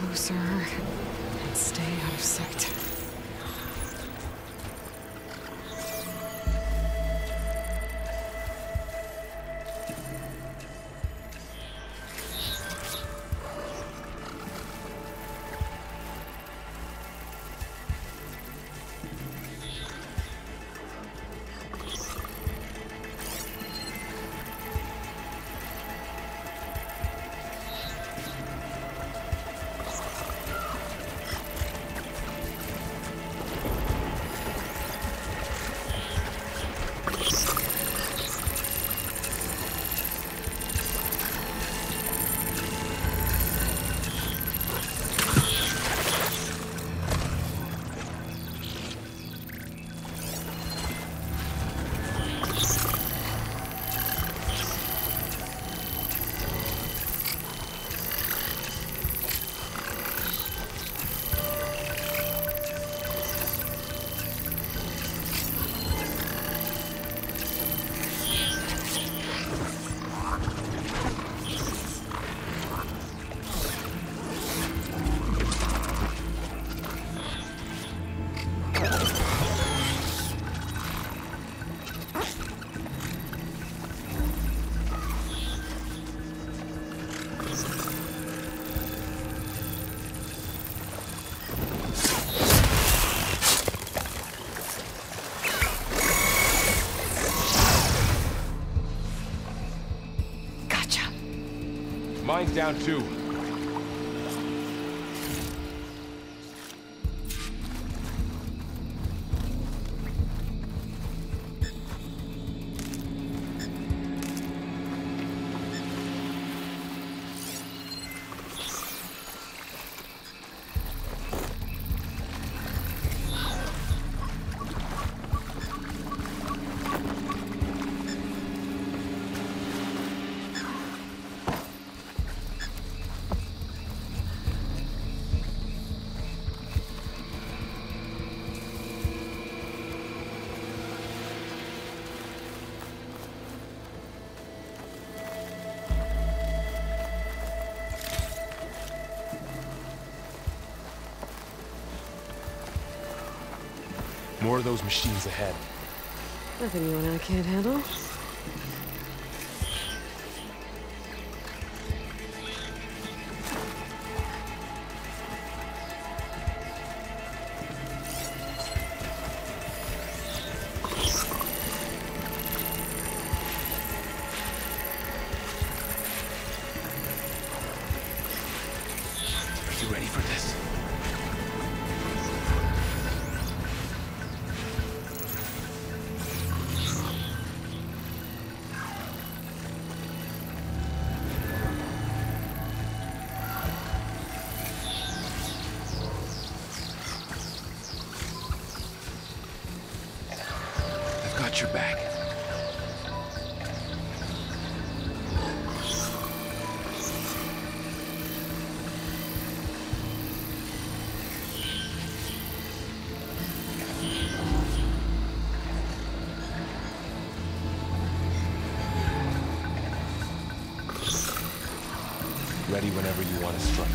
closer and stay out of sight. Mine's down too. More of those machines ahead. Nothing you and I can't handle. Are you ready for this? Got your back. Ready whenever you want to strike.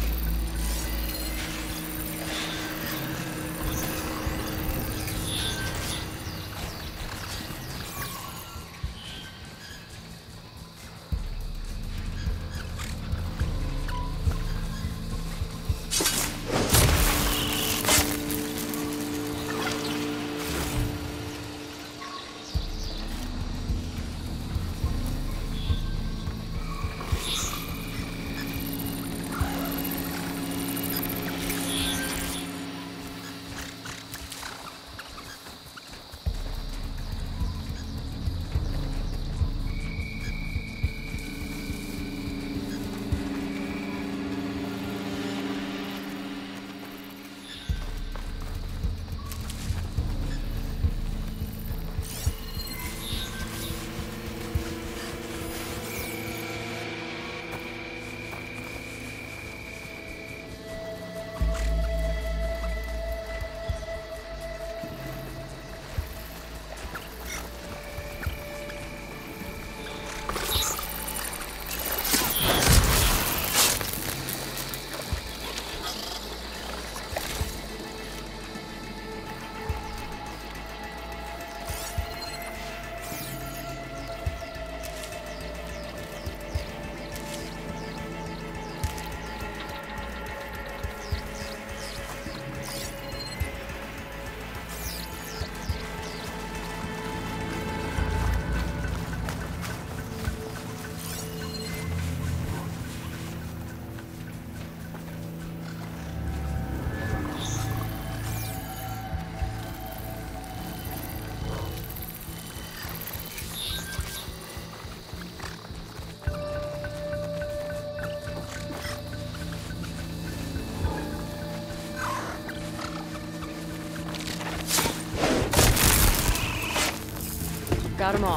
Got them all.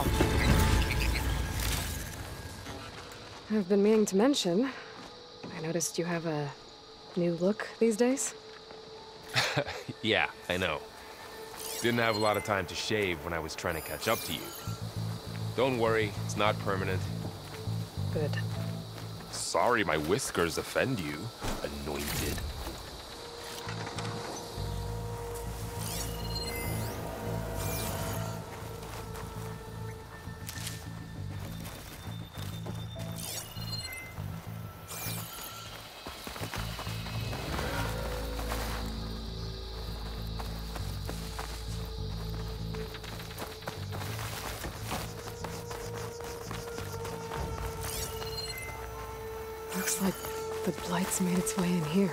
I've been meaning to mention, I noticed you have a new look these days. Yeah, I know. Didn't have a lot of time to shave when I was trying to catch up to you. Don't worry, it's not permanent. Good. Sorry my whiskers offend you, anointed. Looks like the Blight's made its way in here.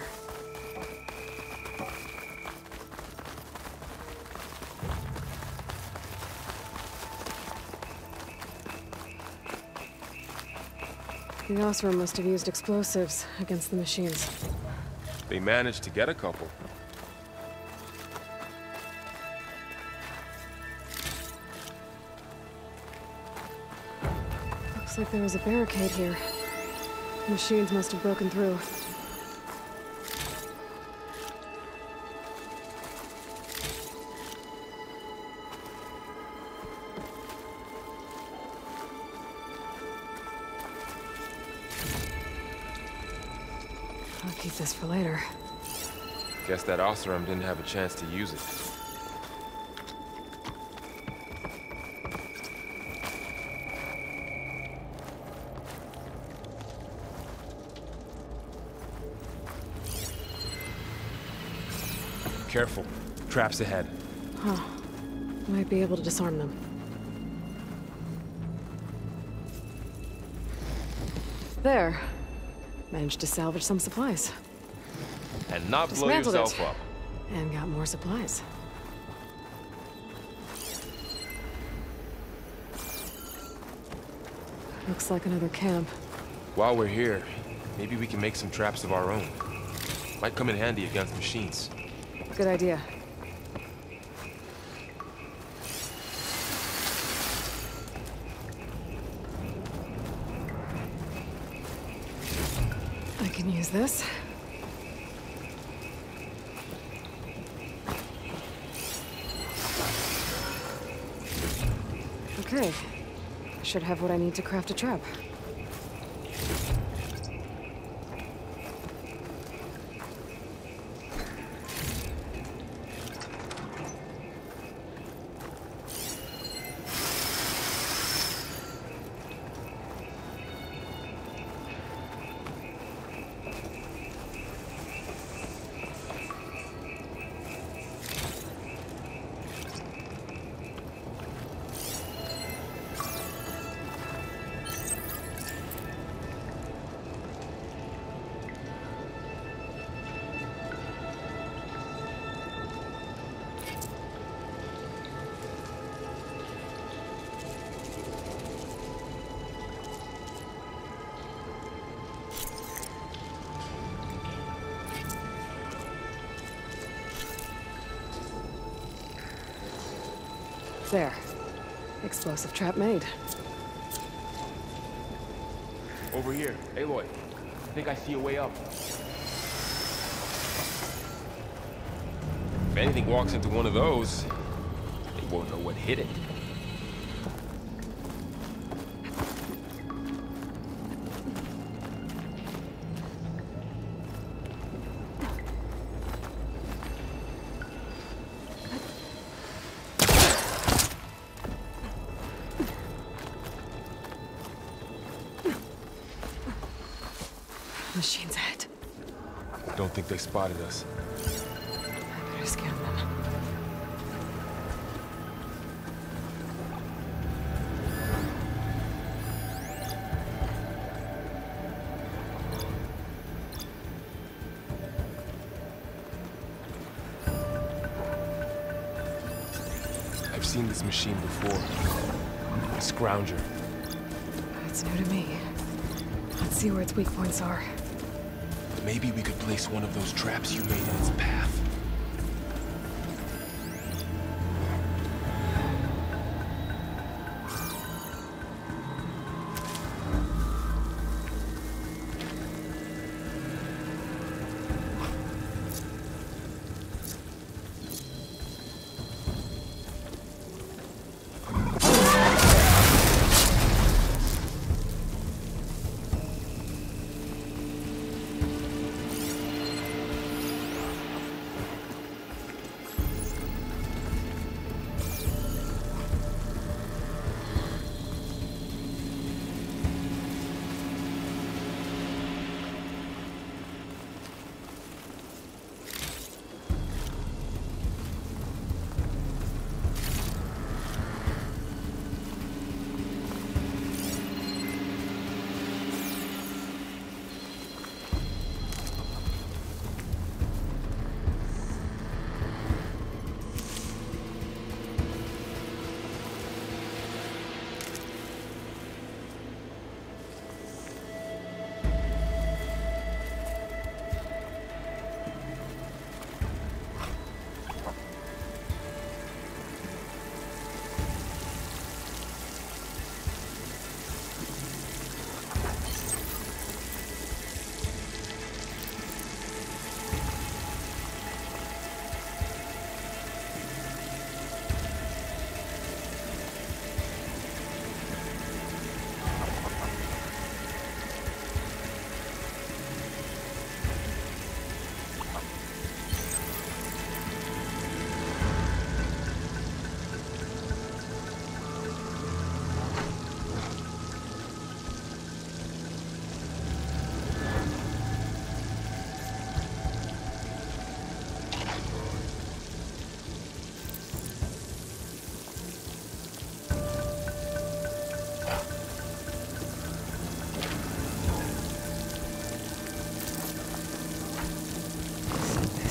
The Osram must have used explosives against the machines. They managed to get a couple. Looks like there was a barricade here. Machines must have broken through. I'll keep this for later. Guess that Osram didn't have a chance to use it. Careful. Traps ahead. Huh. Might be able to disarm them. There. Managed to salvage some supplies. And not blow Dismantled yourself it. up. And got more supplies. Looks like another camp. While we're here, maybe we can make some traps of our own. Might come in handy against machines. Good idea. I can use this. Okay. I should have what I need to craft a trap. There. Explosive trap made. Over here. Aloy, I think I see a way up. If anything walks into one of those, they won't know what hit it. Machine's ahead. Don't think they spotted us. I better scan them. I've seen this machine before. A scrounger. It's new to me. Let's see where its weak points are. Maybe we could place one of those traps you made in its path.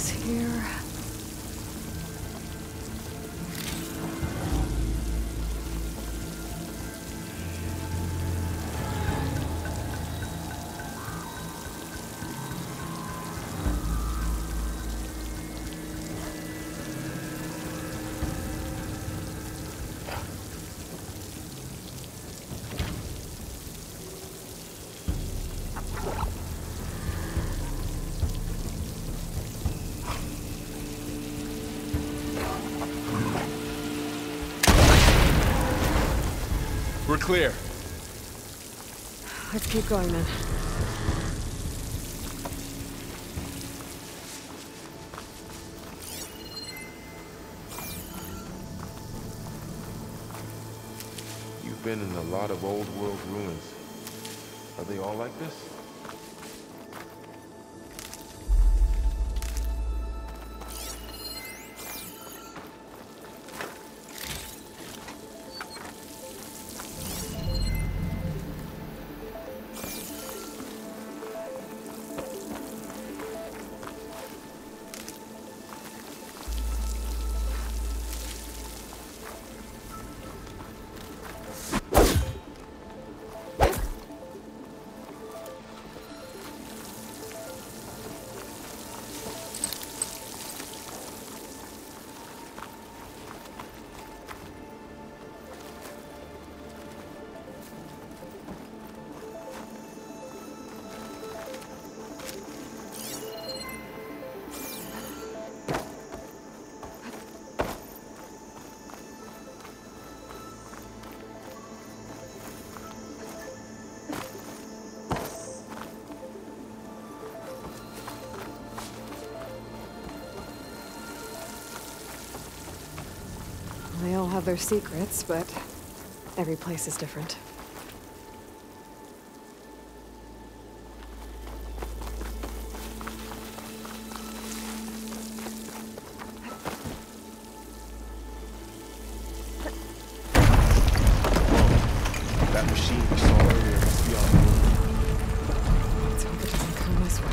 this here. We're clear. Let's keep going then. You've been in a lot of old world ruins. Are they all like this? They all have their secrets, but every place is different. That machine we saw earlier must be on the move. Let's hope it doesn't come this way.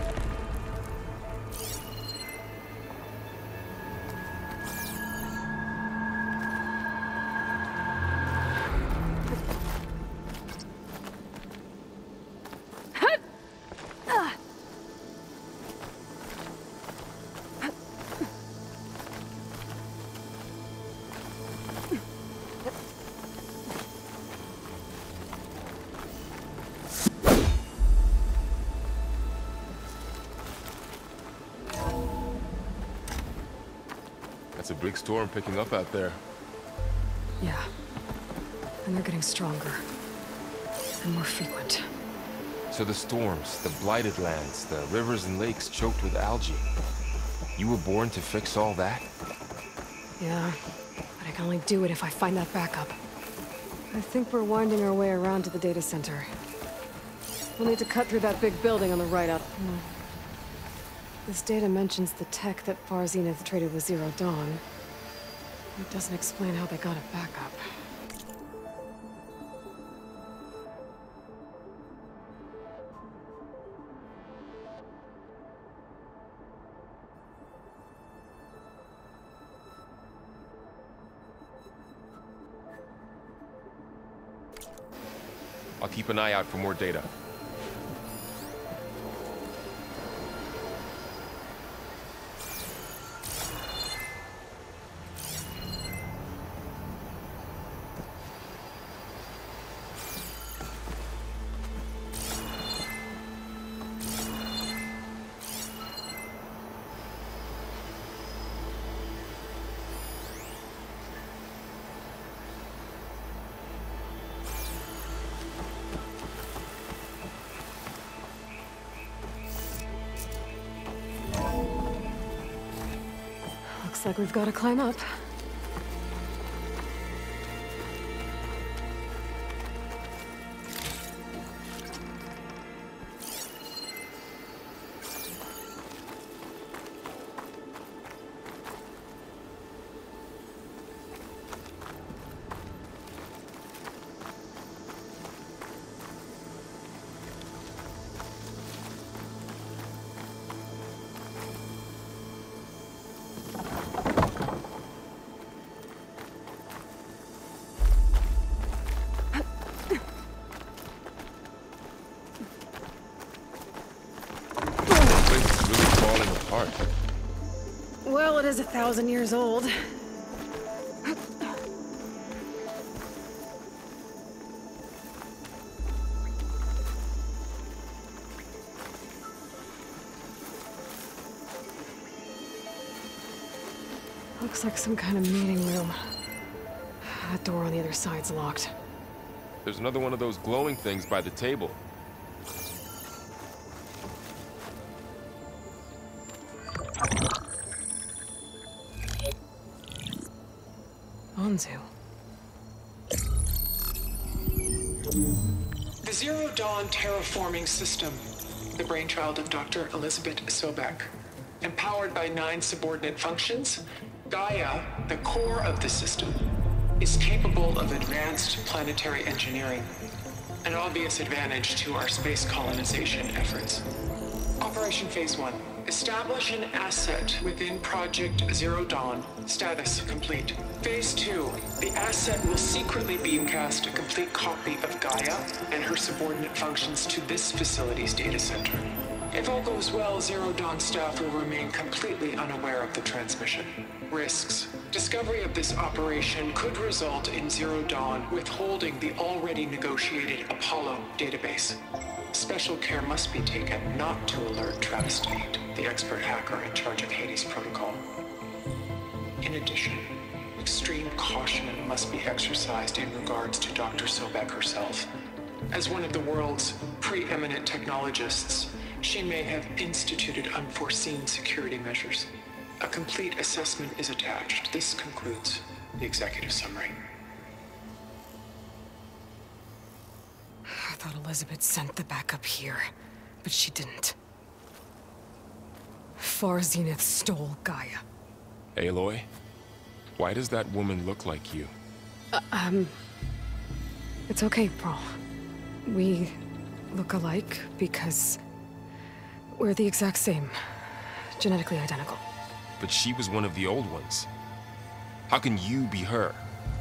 That's a big storm picking up out there. Yeah. And they're getting stronger. And more frequent. So the storms, the blighted lands, the rivers and lakes choked with algae. You were born to fix all that? Yeah. But I can only do it if I find that backup. I think we're winding our way around to the data center. We'll need to cut through that big building on the right up. This data mentions the tech that Far Zenith traded with Zero Dawn. It doesn't explain how they got it back up. I'll keep an eye out for more data. Looks like we've got to climb up. apart? Well, it is 1,000 years old. Looks like some kind of meeting room. That door on the other side's locked. There's another one of those glowing things by the table. Onzu. The Zero Dawn terraforming system, the brainchild of Dr. Elizabeth Sobek, empowered by 9 subordinate functions, Gaia, the core of the system, is capable of advanced planetary engineering, an obvious advantage to our space colonization efforts. Operation Phase 1. Establish an asset within Project Zero Dawn. Status complete. Phase 2. The asset will secretly beamcast a complete copy of Gaia and her subordinate functions to this facility's data center. If all goes well, Zero Dawn staff will remain completely unaware of the transmission. Risks. Discovery of this operation could result in Zero Dawn withholding the already negotiated Apollo database. Special care must be taken not to alert Travis Tate, the expert hacker in charge of Hades Protocol. In addition, extreme caution must be exercised in regards to Dr. Sobek herself. As one of the world's preeminent technologists, she may have instituted unforeseen security measures. A complete assessment is attached. This concludes the executive summary. I thought Elizabeth sent the backup here, but she didn't. Far Zenith stole Gaia. Aloy? Why does that woman look like you? It's okay, Pearl. We look alike because we're the exact same. Genetically identical. But she was one of the old ones. How can you be her?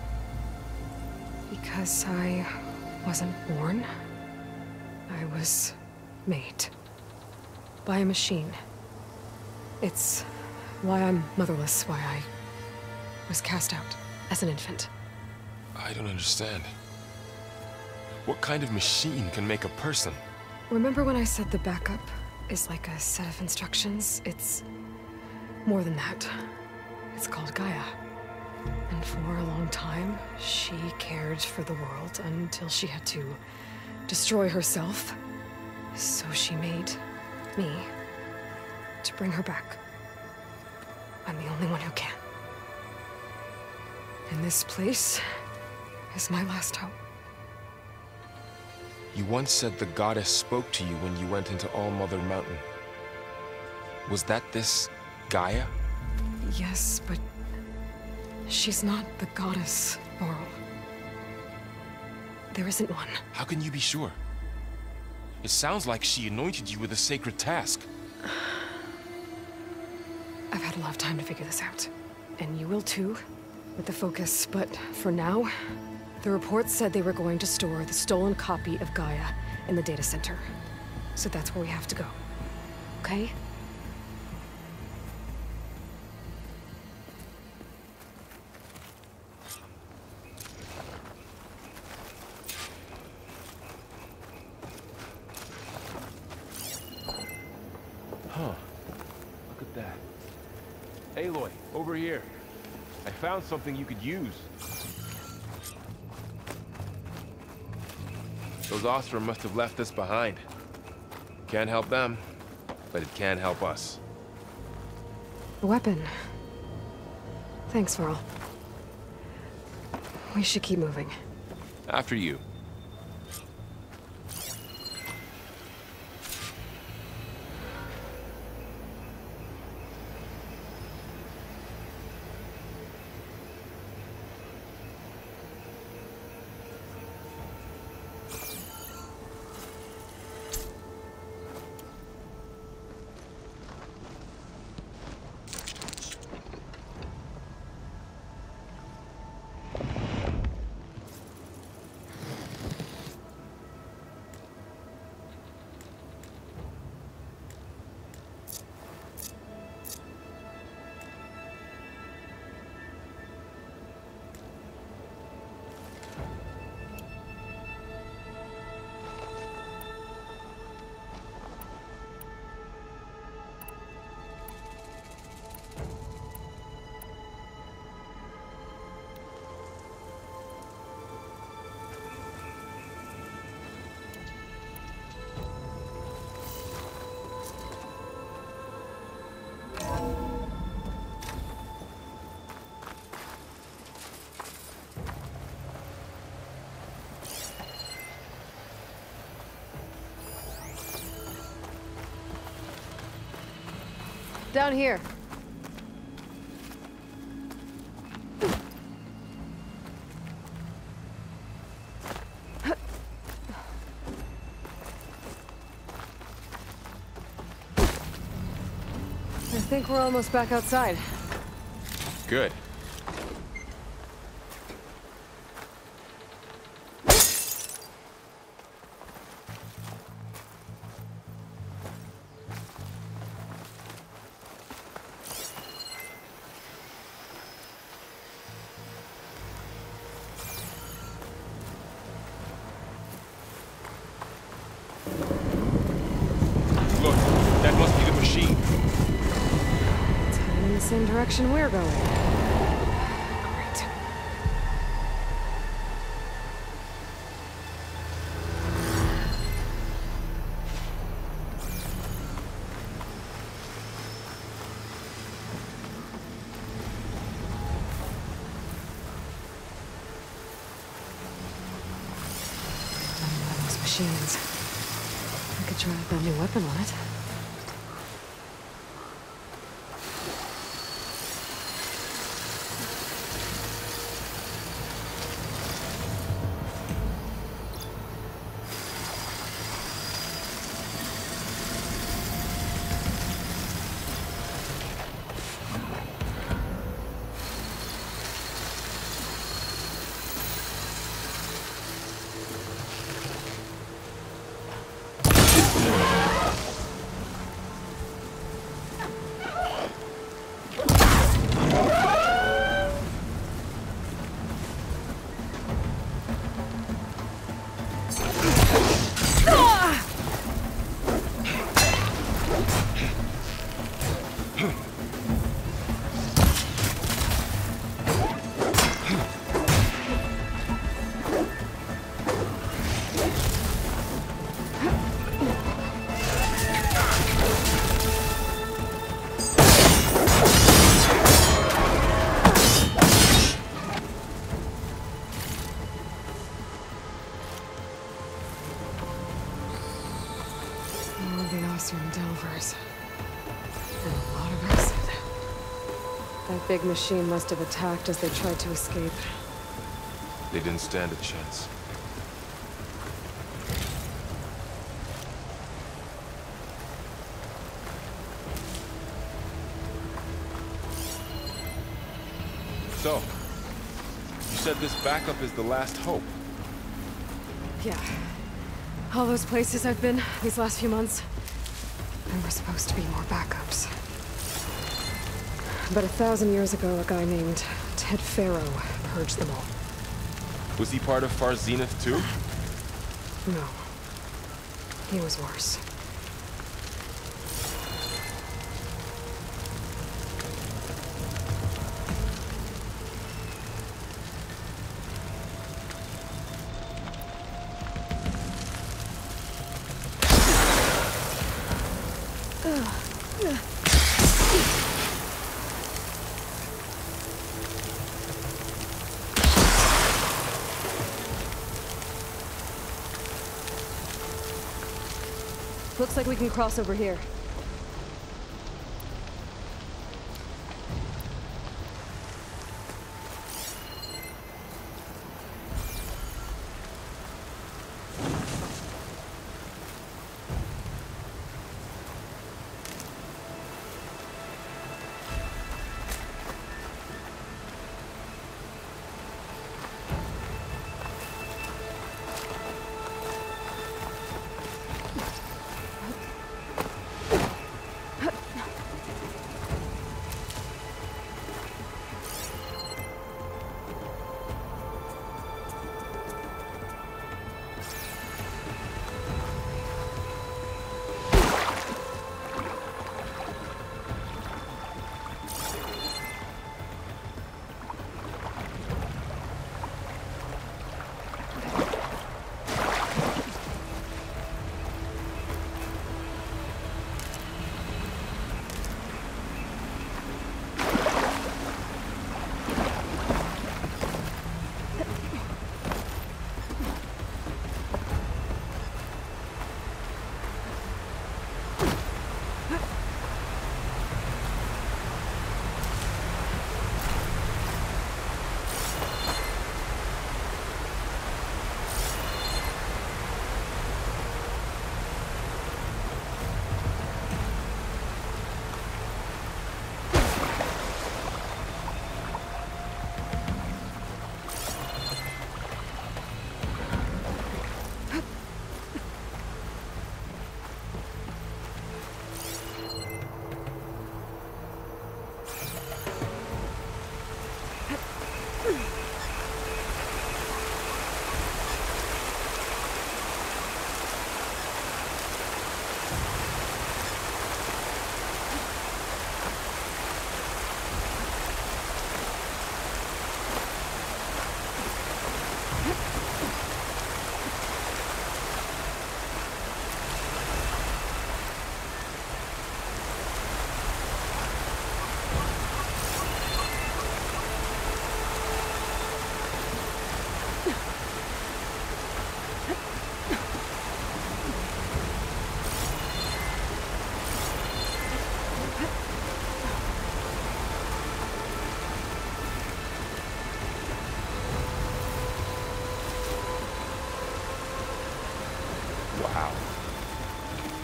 Because I wasn't born. I was made. By a machine. It's why I'm motherless, why I was cast out as an infant. I don't understand. What kind of machine can make a person? Remember when I said the backup is like a set of instructions? It's more than that. It's called Gaia. And for a long time, she cared for the world until she had to destroy herself. So she made me to bring her back. I'm the only one who can. And this place is my last hope. You once said the goddess spoke to you when you went into All-Mother Mountain. Was that this Gaia? Yes, but she's not the goddess, Laurel. There isn't one. How can you be sure? It sounds like she anointed you with a sacred task. I've had a lot of time to figure this out. And you will too, with the focus. But for now, the report said they were going to store the stolen copy of Gaia in the data center. So that's where we have to go. Okay? Huh. Look at that. Aloy, over here. I found something you could use. Those Ostrom must have left this behind. Can't help them, but it can help us. A weapon. Thanks, Varl. We should keep moving. After you. Down here. I think we're almost back outside. Good. Look, that must be the machine. It's heading in the same direction we're going. Great. Done by those machines. I could try out that new weapon on it. All the Oseram Delvers. And a lot of acid. That big machine must have attacked as they tried to escape. They didn't stand a chance. So, you said this backup is the last hope. Yeah. All those places I've been these last few months, there were supposed to be more backups. But 1,000 years ago, a guy named Ted Faro purged them all. Was he part of Far Zenith too? No. He was worse. Looks like we can cross over here.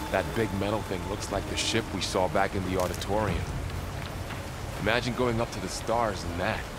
That big metal thing looks like the ship we saw back in the auditorium. Imagine going up to the stars in that.